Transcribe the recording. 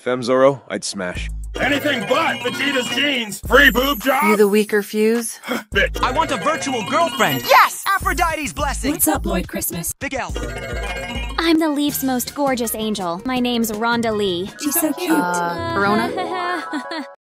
Femzoro, I'd smash. Anything but Vegeta's jeans! Free boob job! You the weaker fuse? Bitch. I want a virtual girlfriend! Yes! Aphrodite's blessing! What's up, Lloyd Christmas? Big L. I'm the Leaf's most gorgeous angel. My name's Rhonda Lee. She's so cute. Verona?